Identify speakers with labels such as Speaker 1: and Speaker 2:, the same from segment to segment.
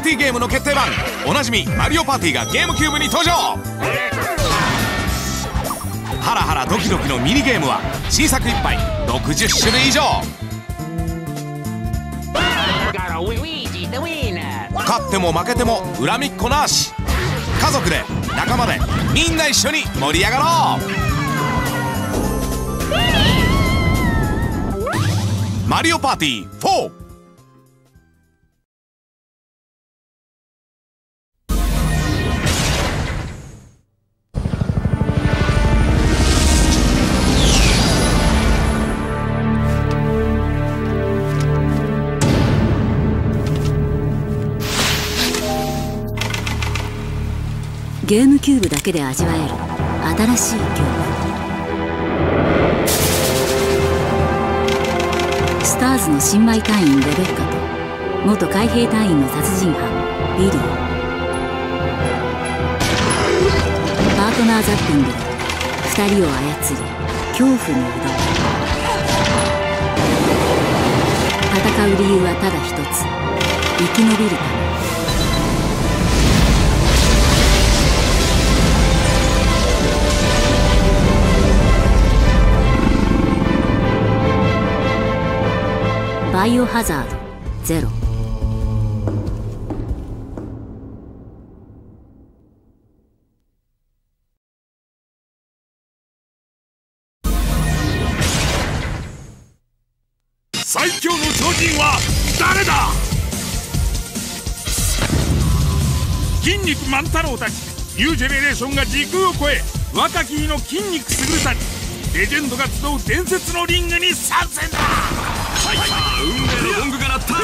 Speaker 1: ティーゲームの決定版、おなじみマリオパーティーがゲームキューブに登場。ハラハラドキドキのミニゲームは小さくいっぱい60種類以上。勝っても負けても恨みっこなし。家族で仲間でみんな一緒に盛り上がろう。マリオパーティー4。
Speaker 2: ゲームキューブだけで味わえる新しい恐怖。スターズの新米隊員レベッカと元海兵隊員の殺人犯ビリー。パートナーザッピングで2人を操り恐怖に挑む。戦う理由はただ一つ、生き延びるため。バイオハザードゼロ。
Speaker 3: 最強の超人は誰だ。筋肉万太郎たちニュージェネレーションが時空を超え、若き日の筋肉すぐるたちレジェンドが集う伝説のリングに参戦だ。運命のゴングが鳴った。マッスル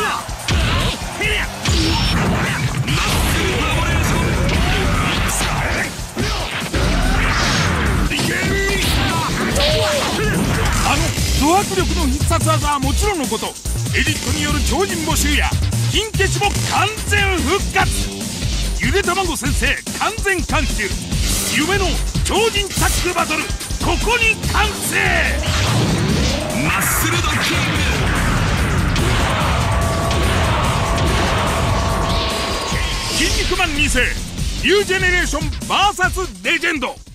Speaker 3: コラボレーション。ド迫力の必殺技はもちろんのこと、エディットによる超人募集や金消しも完全復活。ゆで卵先生完全監修、夢の超人タッグバトル、ここに完成。マッスルドッキング。筋肉マン2世ニュージェネレーション VS レジェンド。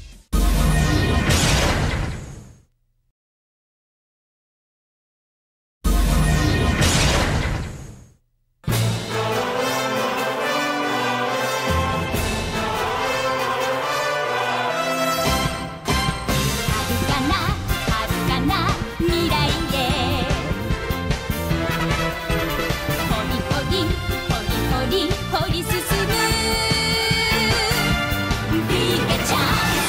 Speaker 4: 掘り進むピカチャ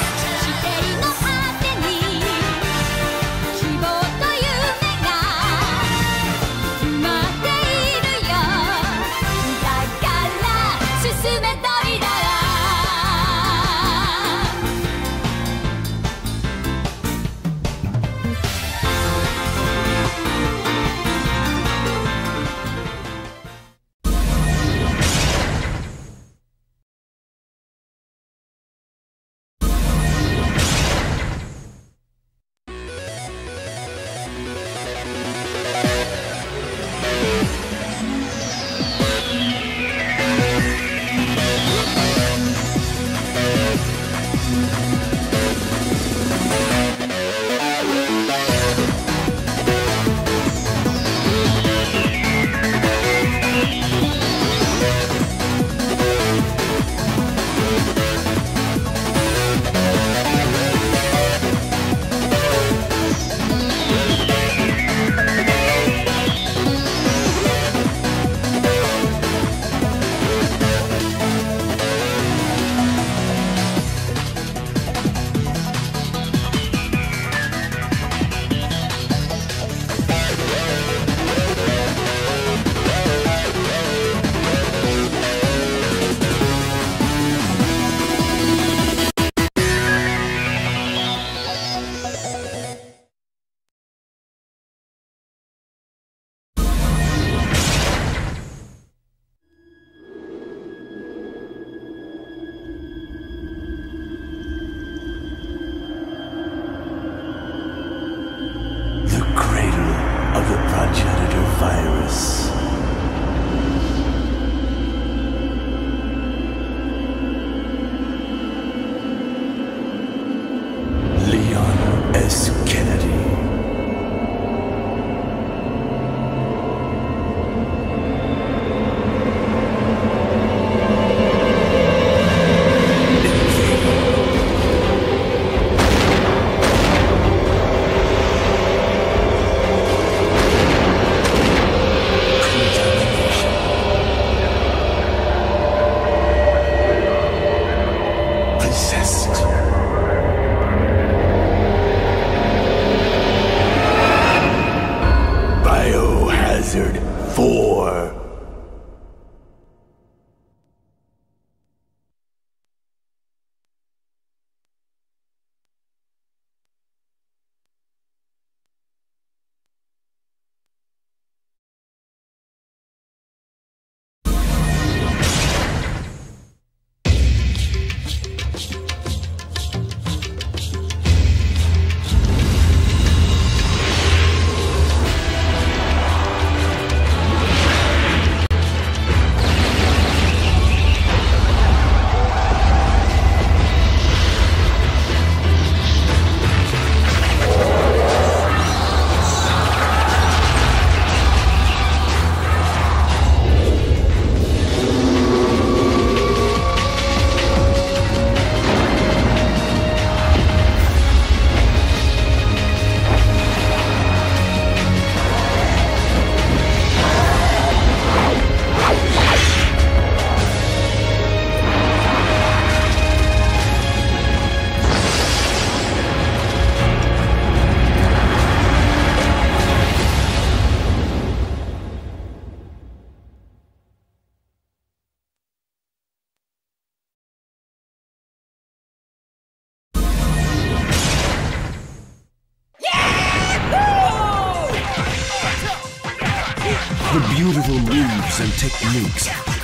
Speaker 4: beautiful moves and techniques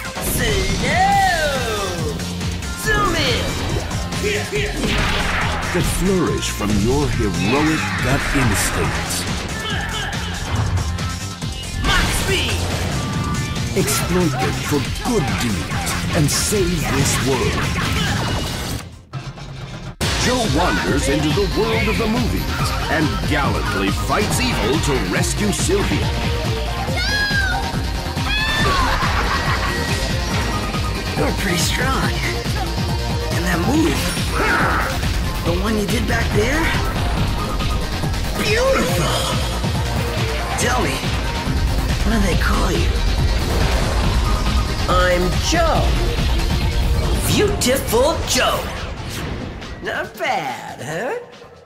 Speaker 4: that flourish from your heroic gut instincts. Exploit them for good deeds and save this world. Joe wanders into the world of the movies and gallantly fights evil to rescue Sylvia.
Speaker 5: You're pretty strong. And that move, the one you did back there, beautiful. Tell me, what do they call you? I'm Joe. Beautiful Joe. Not bad, huh?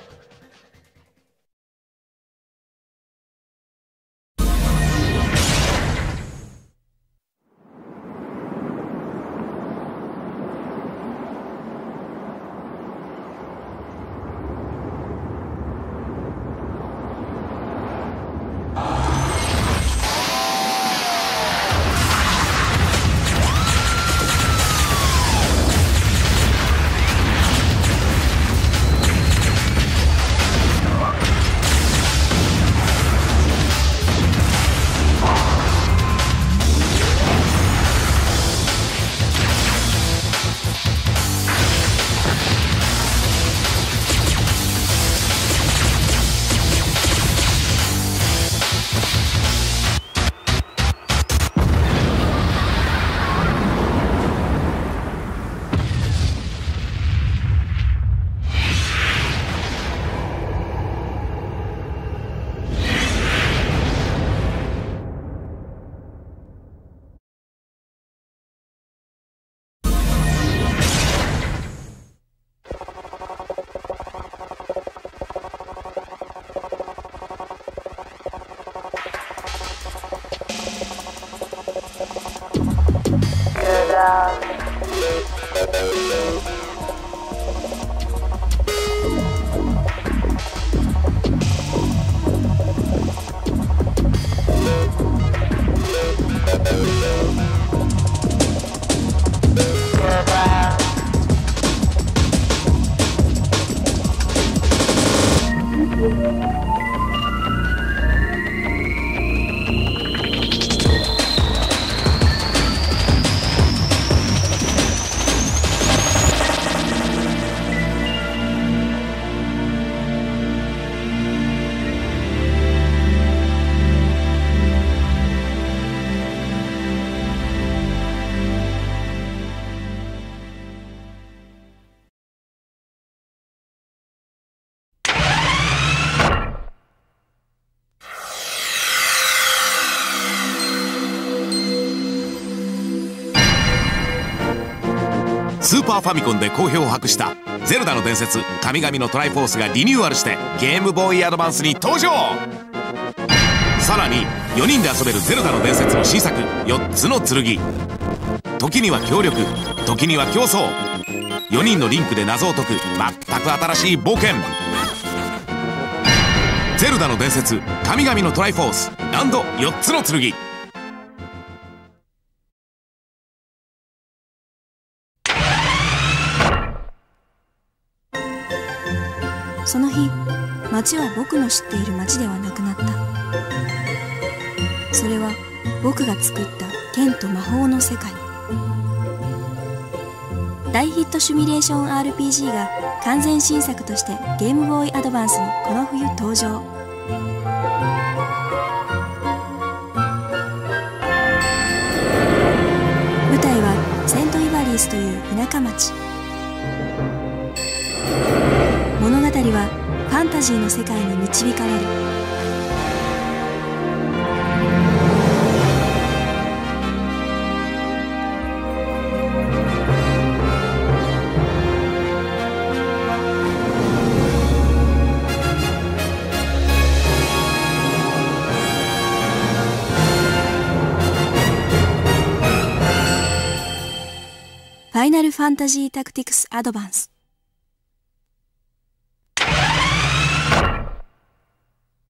Speaker 1: スーパーファミコンで好評を博した「ゼルダの伝説神々のトライフォース」がリニューアルしてゲームボーイアドバンスに登場。さらに4人で遊べる「ゼルダの伝説」の新作4つの剣。時には協力、時には競争。4人のリンクで謎を解く全く新しい冒険。ゼルダの伝説神々のトライフォース&4つの剣。
Speaker 6: その日、町は僕の知っている町ではなくなった。それは僕が作った剣と魔法の世界。大ヒットシミュレーション RPG が完全新作としてゲームボーイアドバンスにこの冬登場。舞台はセントイバリースという田舎町。物語はファンタジーの世界に導かれる。ファイナルファンタジータクティクスアドバンス。